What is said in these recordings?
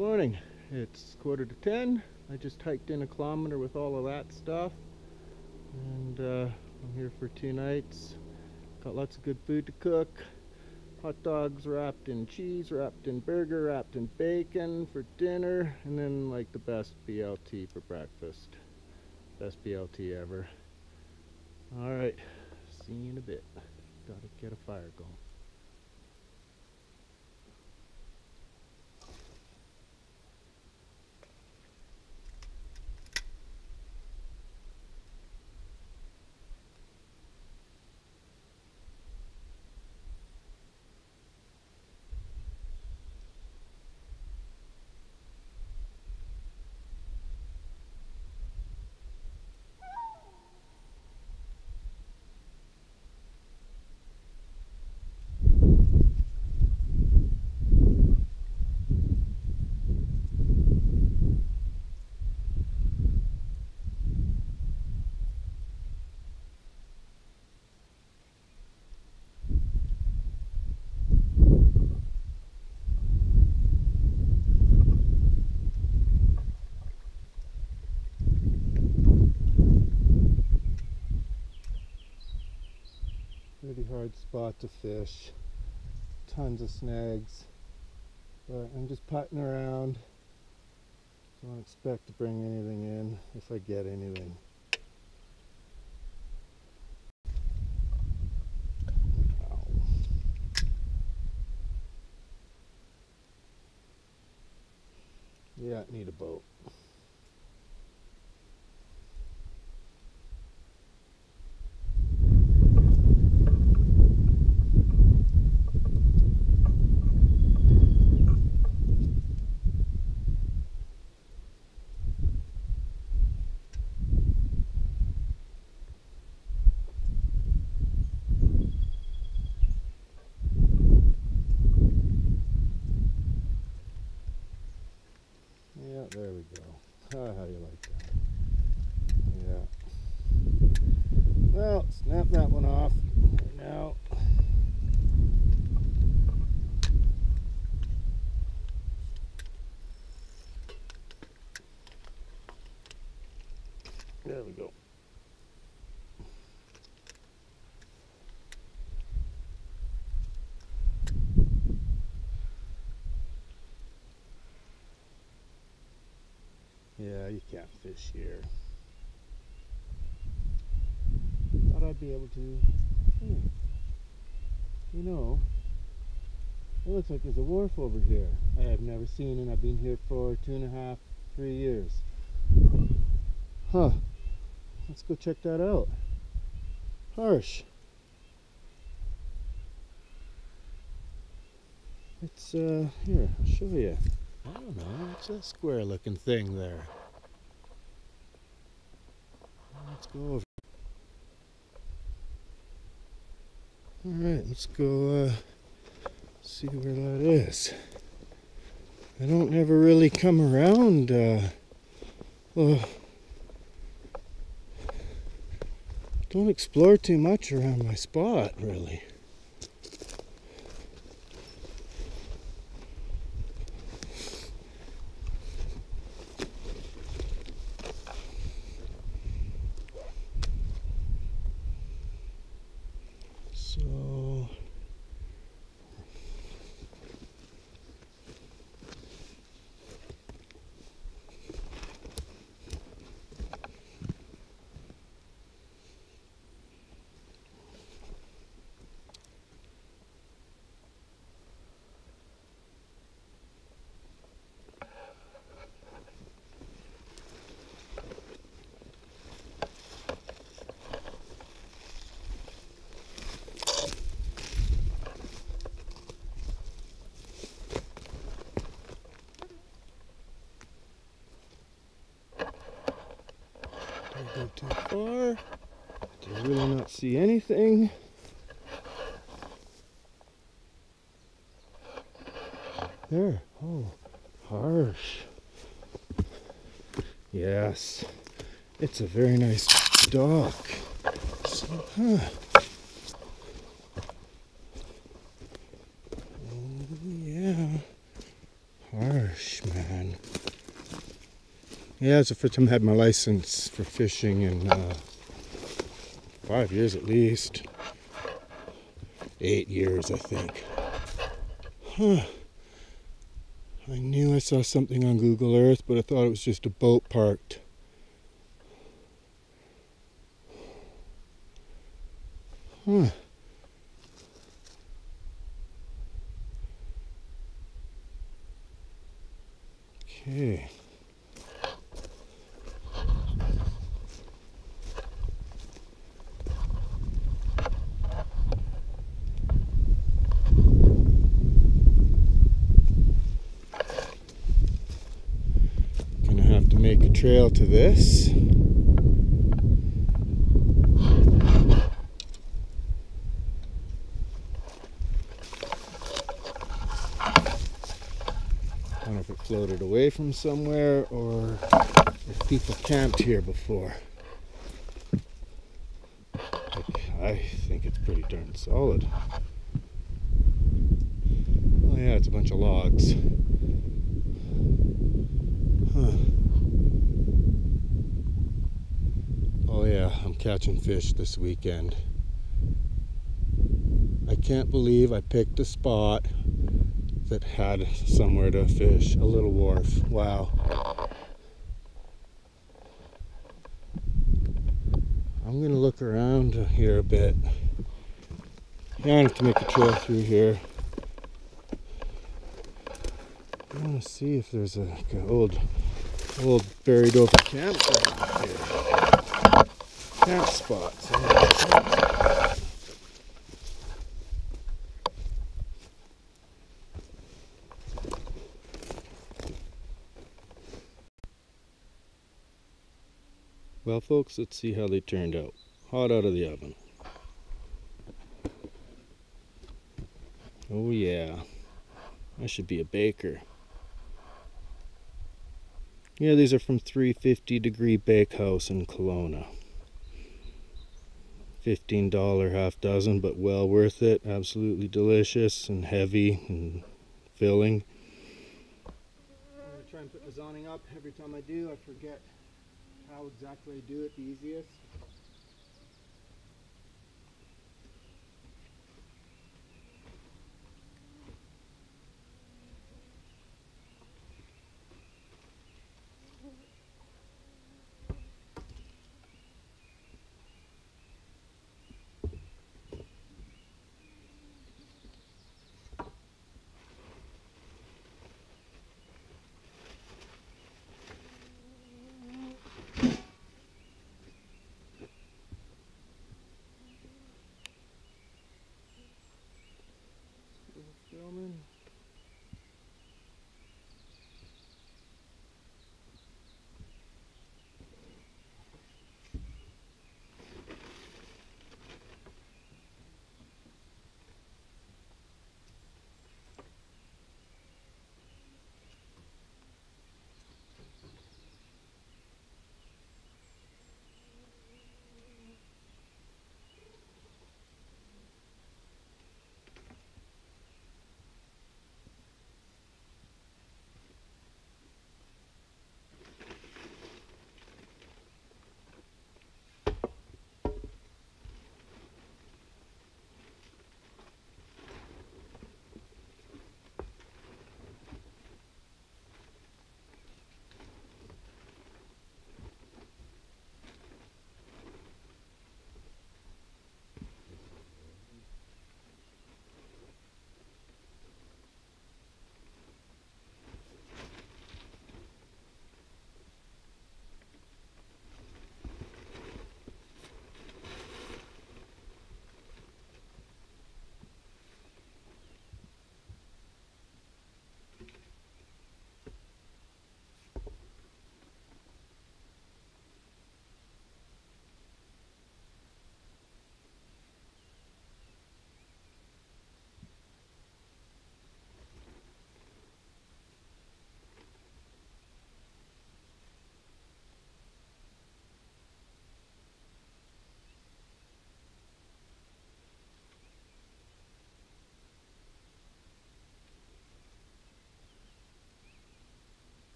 Morning. It's 9:45. I just hiked in a kilometer with all of that stuff, and I'm here for 2 nights. Got lots of good food to cook. Hot dogs wrapped in cheese, wrapped in burger, wrapped in bacon for dinner, and then like the best BLT for breakfast. Best BLT ever. Alright, see you in a bit. Gotta get a fire going. Pretty hard spot to fish. Tons of snags. But I'm just putting around. Don't expect to bring anything in if I get anything. Ow. Yeah, I need a boat. Yeah, there we go. How do you like that? Yeah. Well, snap that one off right now. There we go. Yeah, you can't fish here. Thought I'd be able to. You know, it looks like there's a wharf over here. I have never seen it. I've been here for 2.5, 3 years. Huh. Let's go check that out. Harsh. It's, here, I'll show you. I don't know, what's that square looking thing there? Let's go over. Alright, let's go see where that is. I don't ever really come around, don't explore too much around my spot, really. So go too far. Do really not see anything. There. Oh, harsh. Yes, it's a very nice dock. So, oh, yeah. Harsh, man. Yeah, it's the first time I had my license for fishing in 5 years at least. 8 years, I think. Huh. I knew I saw something on Google Earth, but I thought it was just a boat parked. Huh. Okay. Gonna have to make a trail to this. I don't know if it floated away from somewhere or if people camped here before. I think it's pretty darn solid. Oh yeah, it's a bunch of logs. Huh. Oh yeah, I'm catching fish this weekend. I can't believe I picked a spot that had somewhere to fish, a little wharf. Wow. I'm gonna look around here a bit. Yeah, I have to make a trail through here. I want to see if there's an old buried over campground here. Camp spots. Well, folks, let's see how they turned out. Hot out of the oven. Oh yeah, I should be a baker. Yeah, these are from 350 Degree Bakehouse in Kelowna. $15 half dozen, but well worth it. Absolutely delicious and heavy and filling. I'm going to try and put the zoning up. Every time I do, I forget how exactly I do it the easiest.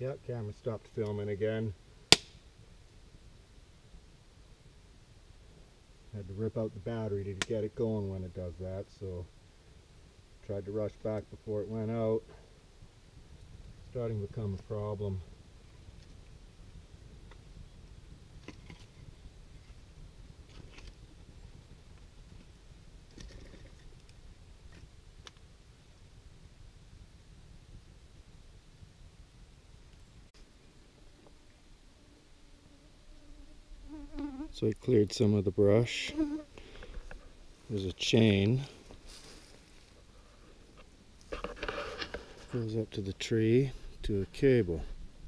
Yeah, camera stopped filming again. Had to rip out the battery to get it going when it does that, so tried to rush back before it went out. Starting to become a problem. So I cleared some of the brush. There's a chain. Goes up to the tree to a cable.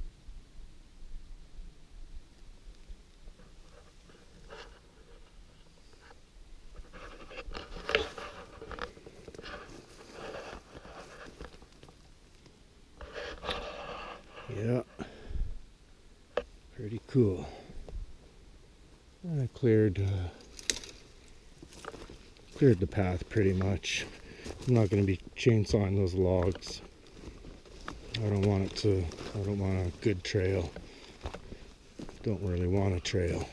Yeah, pretty cool. And I cleared the path pretty much. I'm not going to be chainsawing those logs. I don't want a good trail. Don't really want a trail.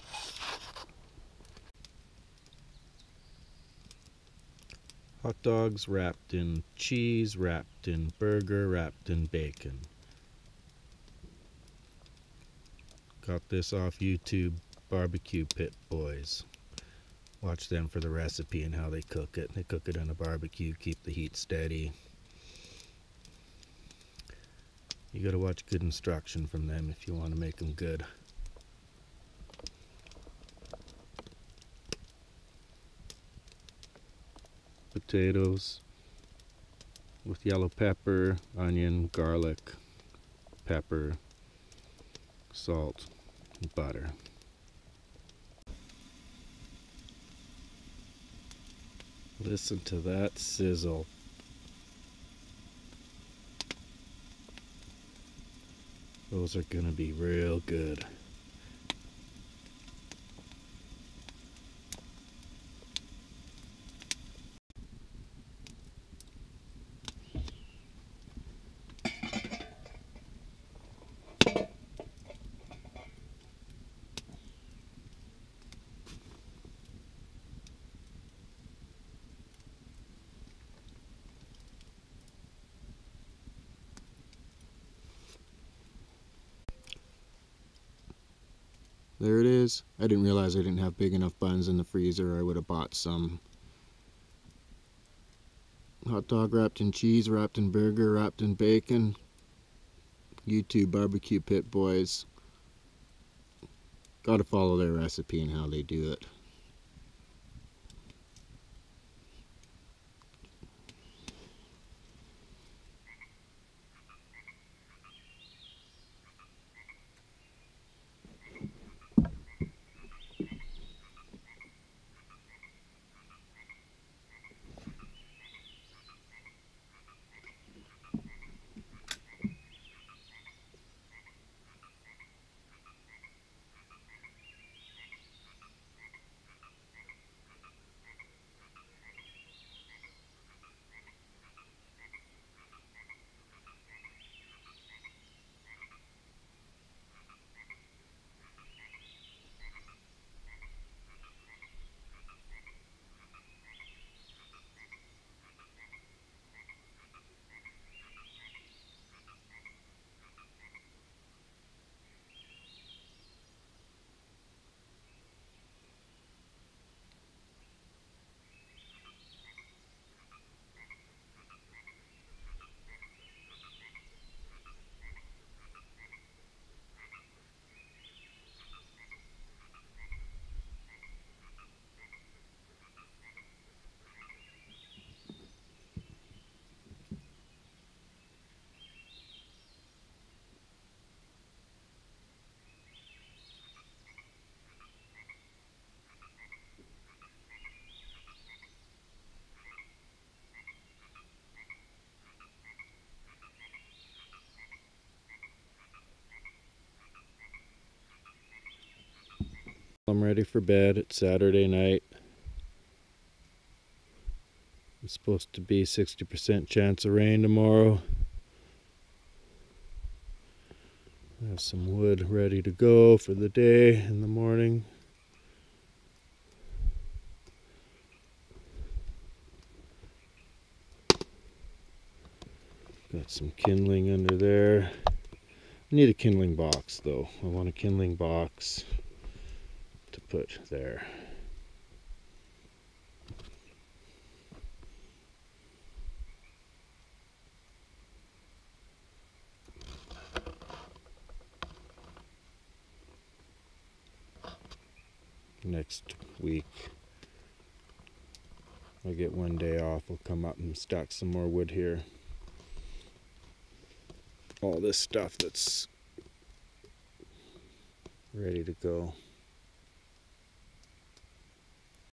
Hot dogs wrapped in cheese, wrapped in burger, wrapped in bacon. Got this off YouTube, Barbecue Pit Boys. Watch them for the recipe and how they cook it. They cook it in a barbecue, keep the heat steady. You gotta watch good instruction from them if you want to make them good. Potatoes with yellow pepper, onion, garlic, pepper, salt, and butter. Listen to that sizzle. Those are gonna be real good. There it is. I didn't realize I didn't have big enough buns in the freezer. I would have bought some. Hot dog wrapped in cheese, wrapped in burger, wrapped in bacon. YouTube Barbecue Pit Boys. Gotta follow their recipe and how they do it. I'm ready for bed. It's Saturday night. It's supposed to be 60% chance of rain tomorrow. I have some wood ready to go for the day in the morning. Got some kindling under there. I need a kindling box though. I want a kindling box to put there. Next week I'll get one day off. I'll come up and stack some more wood here. All this stuff that's ready to go.